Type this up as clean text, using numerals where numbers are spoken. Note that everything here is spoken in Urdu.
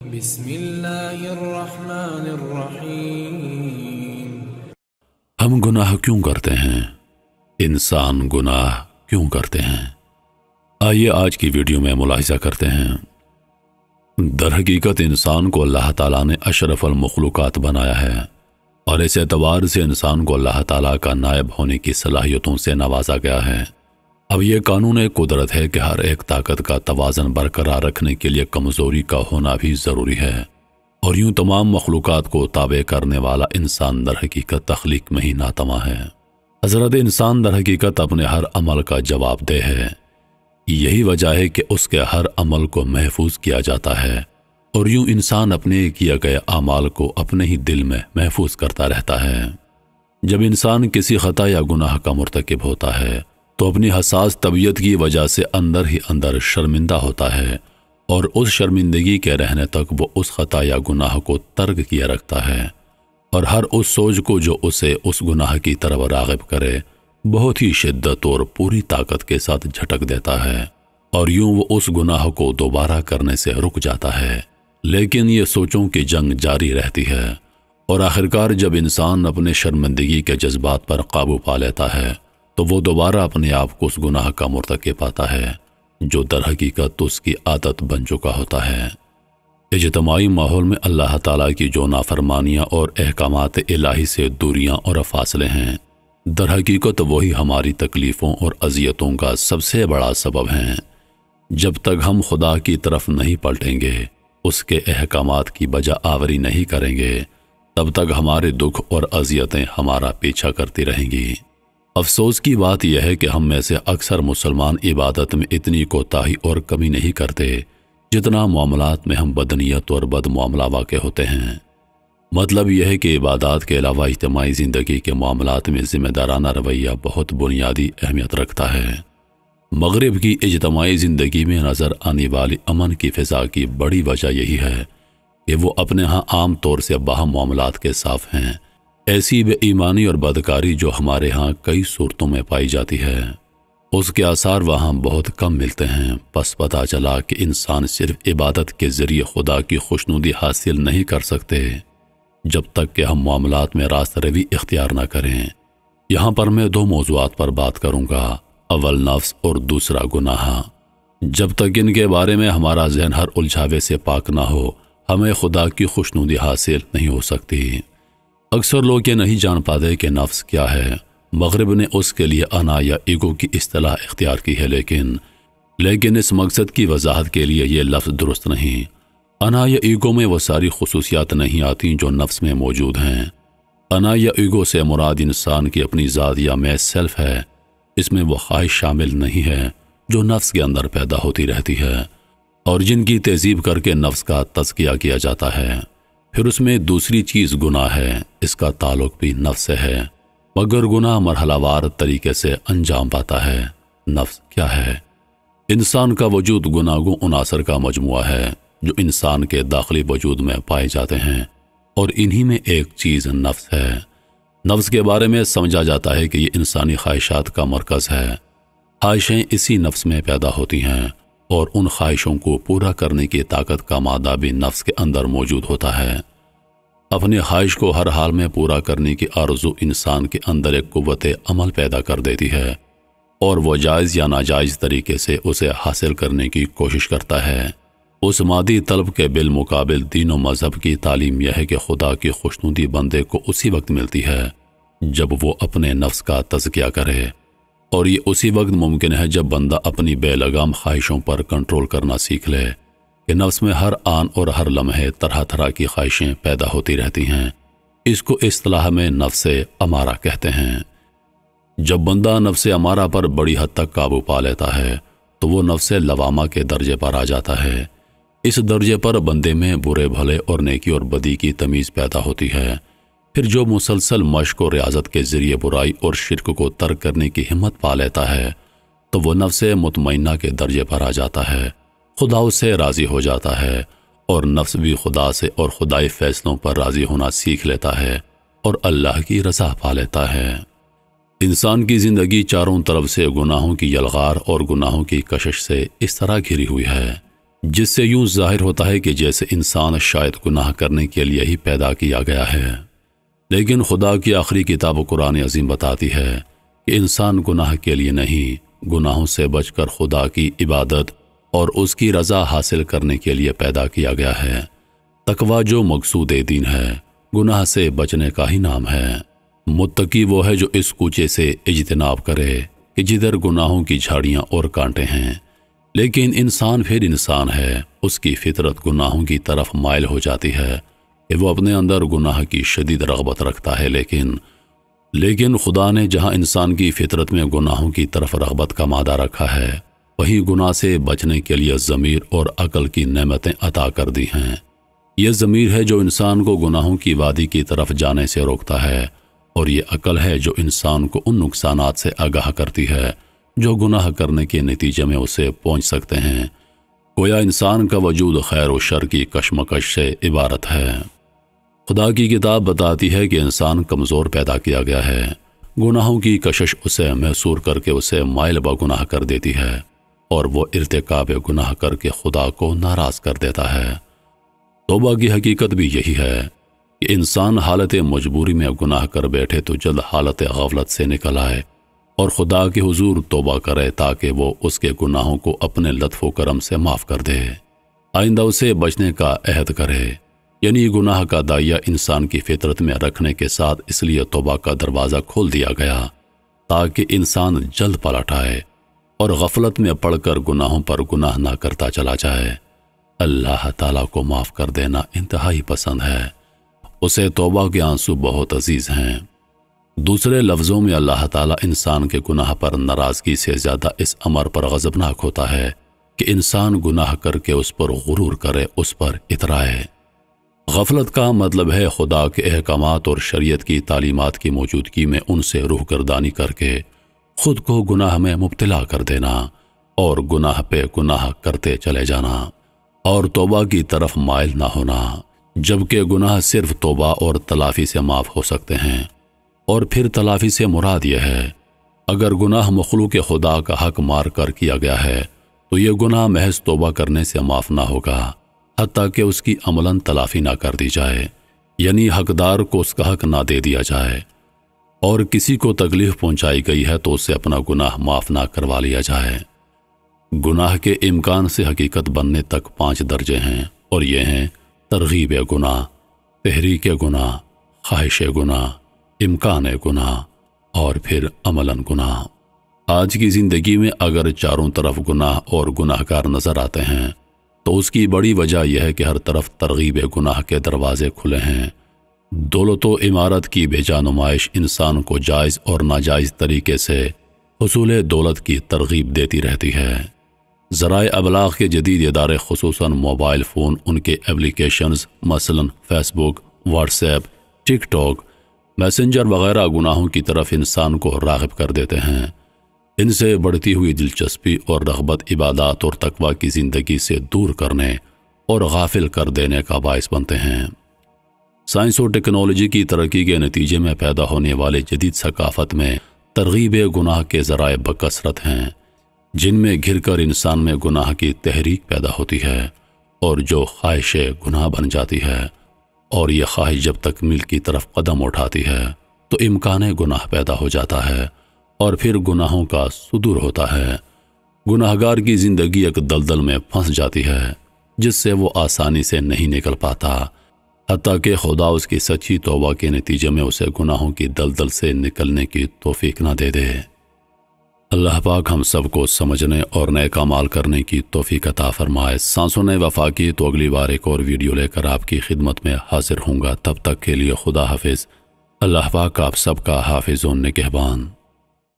بسم اللہ الرحمن الرحیم۔ ہم گناہ کیوں کرتے ہیں؟ انسان گناہ کیوں کرتے ہیں؟ آئیے آج کی ویڈیو میں ملاحظہ کرتے ہیں۔ در حقیقت انسان کو اللہ تعالیٰ نے اشرف المخلوقات بنایا ہے اور اس اعتبار سے انسان کو اللہ تعالیٰ کا نائب ہونے کی صلاحیتوں سے نوازا گیا ہے۔ اب یہ قانون قدرت ہے کہ ہر ایک طاقت کا توازن برقرار رکھنے کے لیے کمزوری کا ہونا بھی ضروری ہے، اور یوں تمام مخلوقات کو تابع کرنے والا انسان در حقیقت تخلیق میں ہی ناتواں ہے۔ حضرت انسان در حقیقت اپنے ہر عمل کا جواب دہ ہے۔ یہی وجہ ہے کہ اس کے ہر عمل کو محفوظ کیا جاتا ہے، اور یوں انسان اپنے کیے گئے اعمال کو اپنے ہی دل میں محفوظ کرتا رہتا ہے۔ جب انسان کسی خطا یا گناہ کا مرتکب ہوتا ہے تو اپنی حساس طبیعت کی وجہ سے اندر ہی اندر شرمندہ ہوتا ہے، اور اس شرمندگی کے رہنے تک وہ اس خطا یا گناہ کو ترک کیے رکھتا ہے، اور ہر اس سوچ کو جو اسے اس گناہ کی طرف راغب کرے بہت ہی شدت اور پوری طاقت کے ساتھ جھٹک دیتا ہے، اور یوں وہ اس گناہ کو دوبارہ کرنے سے رک جاتا ہے۔ لیکن یہ سوچوں کی جنگ جاری رہتی ہے، اور آخرکار جب انسان اپنے شرمندگی کے جذبات پر قابو پا لیتا ہے تو وہ دوبارہ اپنے آپ کو اس گناہ کا مرتکب پاتا ہے جو در حقیقت اس کی عادت بن چکا ہوتا ہے۔ اجتماعی ماحول میں اللہ تعالیٰ کی جو نافرمانیاں اور احکامات الہی سے دوریاں اور فاصلے ہیں، در حقیقت وہی ہماری تکلیفوں اور اذیتوں کا سب سے بڑا سبب ہیں۔ جب تک ہم خدا کی طرف نہیں پلٹیں گے، اس کے احکامات کی بجا آوری نہیں کریں گے، تب تک ہمارے دکھ اور اذیتیں ہمارا پیچھا کرتی رہیں گی۔ افسوس کی بات یہ ہے کہ ہم میں سے اکثر مسلمان عبادت میں اتنی کوتاہی اور کمی نہیں کرتے جتنا معاملات میں ہم بدنیت اور بد معاملہ واقع ہوتے ہیں۔ مطلب یہ ہے کہ عبادات کے علاوہ اجتماعی زندگی کے معاملات میں ذمہ دارانہ رویہ بہت بنیادی اہمیت رکھتا ہے۔ مغرب کی اجتماعی زندگی میں نظر آنے والی امن کی فضا کی بڑی وجہ یہی ہے کہ وہ اپنے ہاں عام طور سے باہم معاملات کے صاف ہیں۔ ایسی بے ایمانی اور بدکاری جو ہمارے ہاں کئی صورتوں میں پائی جاتی ہے، اس کے آثار وہاں بہت کم ملتے ہیں۔ پس پتہ چلا کہ انسان صرف عبادت کے ذریعے خدا کی خوشنودی حاصل نہیں کر سکتے جب تک کہ ہم معاملات میں راست روی اختیار نہ کریں۔ یہاں پر میں دو موضوعات پر بات کروں گا، اول نفس اور دوسرا گناہ۔ جب تک ان کے بارے میں ہمارا ذہن ہر الجھاوے سے پاک نہ ہو، ہمیں خدا کی خوشنودی حاصل نہیں ہو سکتی۔ اکثر لوگ یہ نہیں جان پاتے کہ نفس کیا ہے۔ مغرب نے اس کے لیے انا یا ایگو کی اصطلاح اختیار کی ہے، لیکن اس مقصد کی وضاحت کے لیے یہ لفظ درست نہیں۔ انا یا ایگو میں وہ ساری خصوصیات نہیں آتی جو نفس میں موجود ہیں۔ انا یا ایگو سے مراد انسان کی اپنی ذات یا میں سیلف ہے۔ اس میں وہ خواہش شامل نہیں ہے جو نفس کے اندر پیدا ہوتی رہتی ہے اور جن کی تہذیب کر کے نفس کا تزکیہ کیا جاتا ہے۔ پھر اس میں دوسری چیز گناہ ہے، اس کا تعلق بھی نفس سے ہے، مگر گناہ مرحلہ وار طریقے سے انجام پاتا ہے۔ نفس کیا ہے؟ انسان کا وجود گناہگوں عناصر کا مجموعہ ہے جو انسان کے داخلی وجود میں پائے جاتے ہیں، اور انہی میں ایک چیز نفس ہے۔ نفس کے بارے میں سمجھا جاتا ہے کہ یہ انسانی خواہشات کا مرکز ہے۔ خواہشیں اسی نفس میں پیدا ہوتی ہیں، اور ان خواہشوں کو پورا کرنے کی طاقت کا مادہ بھی نفس کے اندر موجود ہوتا ہے۔ اپنی خواہش کو ہر حال میں پورا کرنے کی آرزو انسان کے اندر ایک قوت عمل پیدا کر دیتی ہے، اور وہ جائز یا ناجائز طریقے سے اسے حاصل کرنے کی کوشش کرتا ہے۔ اس مادی طلب کے بالمقابل دین و مذہب کی تعلیم یہ ہے کہ خدا کی خوشنودی بندے کو اسی وقت ملتی ہے جب وہ اپنے نفس کا تزکیہ کرے، اور یہ اسی وقت ممکن ہے جب بندہ اپنی بے لگام خواہشوں پر کنٹرول کرنا سیکھ لے کہ نفس میں ہر آن اور ہر لمحے طرح طرح کی خواہشیں پیدا ہوتی رہتی ہیں۔ اس کو اصطلاح میں نفس امارہ کہتے ہیں۔ جب بندہ نفس امارہ پر بڑی حد تک قابو پا لیتا ہے تو وہ نفس لوامہ کے درجے پر آ جاتا ہے۔ اس درجے پر بندے میں برے بھلے اور نیکی اور بدی کی تمیز پیدا ہوتی ہے۔ پھر جو مسلسل مشق و ریاضت کے ذریعے برائی اور شرک کو ترک کرنے کی ہمت پا لیتا ہے تو وہ نفس مطمئنہ کے درجے پر آ جاتا ہے۔ خدا اس سے راضی ہو جاتا ہے، اور نفس بھی خدا سے اور خدائی فیصلوں پر راضی ہونا سیکھ لیتا ہے اور اللہ کی رضا پا لیتا ہے۔ انسان کی زندگی چاروں طرف سے گناہوں کی یلغار اور گناہوں کی کشش سے اس طرح گھری ہوئی ہے جس سے یوں ظاہر ہوتا ہے کہ جیسے انسان شاید گناہ کرنے کے لیے ہی پیدا کیا گیا ہے، لیکن خدا کی آخری کتاب قرآن عظیم بتاتی ہے کہ انسان گناہ کے لیے نہیں، گناہوں سے بچ کر خدا کی عبادت اور اس کی رضا حاصل کرنے کے لیے پیدا کیا گیا ہے۔ تقویٰ جو مقصود دین ہے، گناہ سے بچنے کا ہی نام ہے۔ متقی وہ ہے جو اس کوچے سے اجتناب کرے کہ جدھر گناہوں کی جھاڑیاں اور کانٹے ہیں، لیکن انسان پھر انسان ہے، اس کی فطرت گناہوں کی طرف مائل ہو جاتی ہے کہ وہ اپنے اندر گناہ کی شدید رغبت رکھتا ہے، لیکن خدا نے جہاں انسان کی فطرت میں گناہوں کی طرف رغبت کا مادہ رکھا ہے، وہیں گناہ سے بچنے کے لیے ضمیر اور عقل کی نعمتیں عطا کر دی ہیں۔ یہ ضمیر ہے جو انسان کو گناہوں کی وادی کی طرف جانے سے روکتا ہے، اور یہ عقل ہے جو انسان کو ان نقصانات سے آگاہ کرتی ہے جو گناہ کرنے کے نتیجے میں اسے پہنچ سکتے ہیں۔ گویا انسان کا وجود خیر و شر کی کشمکش سے عبارت ہے۔ خدا کی کتاب بتاتی ہے کہ انسان کمزور پیدا کیا گیا ہے، گناہوں کی کشش اسے محصور کر کے اسے مائل بگناہ کر دیتی ہے، اور وہ ارتکاب گناہ کر کے خدا کو ناراض کر دیتا ہے۔ توبہ کی حقیقت بھی یہی ہے کہ انسان حالت مجبوری میں گناہ کر بیٹھے تو جلد حالت غفلت سے نکل آئے اور خدا کے حضور توبہ کرے تاکہ وہ اس کے گناہوں کو اپنے لطف و کرم سے معاف کر دے، آئندہ اسے بچنے کا عہد کرے۔ یعنی گناہ کا دائیا انسان کی فطرت میں رکھنے کے ساتھ اس لیے توبہ کا دروازہ کھول دیا گیا تاکہ انسان جلد پلٹ آئے اور غفلت میں پڑ کر گناہوں پر گناہ نہ کرتا چلا جائے۔ اللہ تعالیٰ کو معاف کر دینا انتہائی پسند ہے، اسے توبہ کے آنسو بہت عزیز ہیں۔ دوسرے لفظوں میں اللہ تعالیٰ انسان کے گناہ پر ناراضگی سے زیادہ اس امر پر غضبناک ہوتا ہے کہ انسان گناہ کر کے اس پر غرور کرے، اس پر اترائے۔ غفلت کا مطلب ہے خدا کے احکامات اور شریعت کی تعلیمات کی موجودگی میں ان سے روح گردانی کر کے خود کو گناہ میں مبتلا کر دینا اور گناہ پہ گناہ کرتے چلے جانا اور توبہ کی طرف مائل نہ ہونا، جبکہ گناہ صرف توبہ اور تلافی سے معاف ہو سکتے ہیں۔ اور پھر تلافی سے مراد یہ ہے، اگر گناہ مخلوق خدا کا حق مار کر کیا گیا ہے تو یہ گناہ محض توبہ کرنے سے معاف نہ ہوگا، حتیٰ کہ اس کی عملاً تلافی نہ کر دی جائے، یعنی حقدار کو اس کا حق نہ دے دیا جائے، اور کسی کو تکلیف پہنچائی گئی ہے تو اسے اپنا گناہ معاف نہ کروا لیا جائے۔ گناہ کے امکان سے حقیقت بننے تک 5 درجے ہیں، اور یہ ہیں ترغیب گناہ، تحریک گناہ، خواہش گناہ، امکان گناہ، اور پھر عملاً گناہ۔ آج کی زندگی میں اگر چاروں طرف گناہ اور گناہگار نظر آتے ہیں تو اس کی بڑی وجہ یہ ہے کہ ہر طرف ترغیب گناہ کے دروازے کھلے ہیں۔ دولت و عمارت کی بے جا نمائش انسان کو جائز اور ناجائز طریقے سے حصول دولت کی ترغیب دیتی رہتی ہے۔ ذرائع ابلاغ کے جدید ادارے خصوصاً موبائل فون، ان کے اپلیکیشنز مثلاً Facebook, WhatsApp, TikTok, messenger وغیرہ گناہوں کی طرف انسان کو راغب کر دیتے ہیں۔ ان سے بڑھتی ہوئی دلچسپی اور رغبت عبادات اور تقویٰ کی زندگی سے دور کرنے اور غافل کر دینے کا باعث بنتے ہیں۔ سائنس اور ٹیکنالوجی کی ترقی کے نتیجے میں پیدا ہونے والے جدید ثقافت میں ترغیب گناہ کے ذرائع بکثرت ہیں، جن میں گھر کر انسان میں گناہ کی تحریک پیدا ہوتی ہے اور جو خواہش گناہ بن جاتی ہے، اور یہ خواہش جب تکمیل کی طرف قدم اٹھاتی ہے تو امکان گناہ پیدا ہو جاتا ہے اور پھر گناہوں کا صدور ہوتا ہے۔ گناہگار کی زندگی ایک دلدل میں پھنس جاتی ہے جس سے وہ آسانی سے نہیں نکل پاتا، حتیٰ کہ خدا اس کی سچی توبہ کے نتیجے میں اسے گناہوں کی دلدل سے نکلنے کی توفیق نہ دے دے۔ اللہ پاک ہم سب کو سمجھنے اور نیک اعمال کرنے کی توفیق عطا فرمائے۔ سانسوں نے وفا کی تو اگلی بار ایک اور ویڈیو لے کر آپ کی خدمت میں حاضر ہوں گا، تب تک کے لیے خدا حافظ۔ اللہ پاک آپ سب کا حافظ و نگہبان۔